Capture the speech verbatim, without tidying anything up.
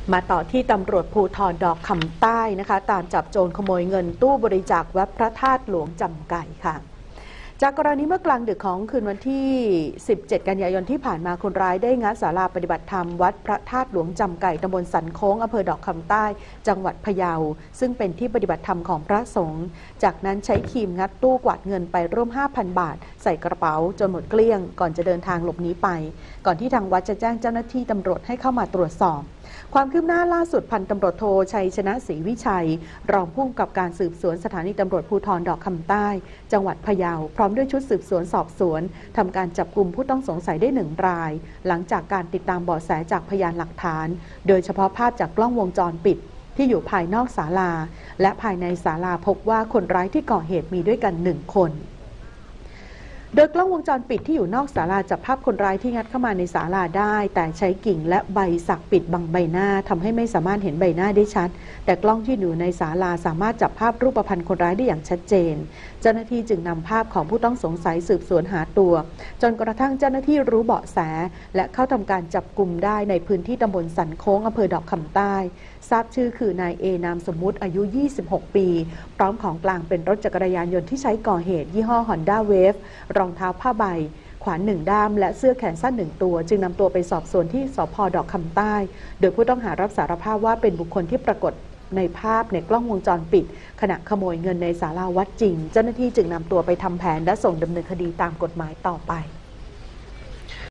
มาต่อที่ตำรวจภูธรดอกคำใต้นะคะตามจับโจรขโมยเงินตู้บริจาควัดพระธาตุหลวงจำไก่ค่ะจากกรณีเมื่อกลางดึกของคืนวันที่สิบเจ็ดกันยายนที่ผ่านมาคนร้ายได้งัดศาลาปฏิบัติธรรมวัดพระธาตุหลวงจำไก่ตำบลสันโค้งอำเภอดอกคำใต้จังหวัดพะเยาซึ่งเป็นที่ปฏิบัติธรรมของพระสงฆ์จากนั้นใช้ครีมงัดตู้กวาดเงินไปร่วม ห้าพัน บาทใส่กระเป๋าจนหมดเกลี้ยงก่อนจะเดินทางหลบหนีไปก่อนที่ทางวัดจะแจ้งเจ้าหน้าที่ตำรวจให้เข้ามาตรวจสอบความคืบหน้าล่าสุดพันตำรวจโทชัยชนะศรีวิชัยรองผู้กำกับการสืบสวนสถานีตำรวจภูธรดอกคำใต้จังหวัดพะเยาพร้อมด้วยชุดสืบสวนสอบสวนทำการจับกลุ่มผู้ต้องสงสัยได้หนึ่งรายหลังจากการติดตามเบาะแสจากพยานหลักฐานโดยเฉพาะภาพจากกล้องวงจรปิดที่อยู่ภายนอกศาลาและภายในศาลาพบว่าคนร้ายที่ก่อเหตุมีด้วยกันหนึ่งคนโดยกล้องวงจรปิดที่อยู่นอกศาลาจับภาพคนร้ายที่งัดเข้ามาในศาลาได้แต่ใช้กิ่งและใบสักปิดบังใบหน้าทำให้ไม่สามารถเห็นใบหน้าได้ชัดแต่กล้องที่อยู่ในศาลาสามารถจับภาพรูปพรรณคนร้ายได้อย่างชัดเจนเจ้าหน้าที่จึงนำภาพของผู้ต้องสงสัยสืบสวนหาตัวจนกระทั่งเจ้าหน้าที่รู้เบาะแสและเข้าทำการจับกุมได้ในพื้นที่ตำบลสันโค้งอำเภอดอกคำใต้ทราบชื่อคือนายเอนามสมมุติอายุยี่สิบหกปีพร้อมของกลางเป็นรถจักรยานยนต์ที่ใช้ก่อเหตุยี่ห้อ Honda Wave รองเท้าผ้าใบขวานหนึ่งด้ามและเสื้อแขนสั้นหนึ่งตัวจึงนำตัวไปสอบสวนที่สภ.ดอกคำใต้โดยผู้ต้องหารับสารภาพว่าเป็นบุคคลที่ปรากฏในภาพในกล้องวงจรปิดขณะขโมยเงินในศาลาวัดจริงเจ้าหน้าที่จึงนำตัวไปทำแผนและส่งดำเนินคดีตามกฎหมายต่อไป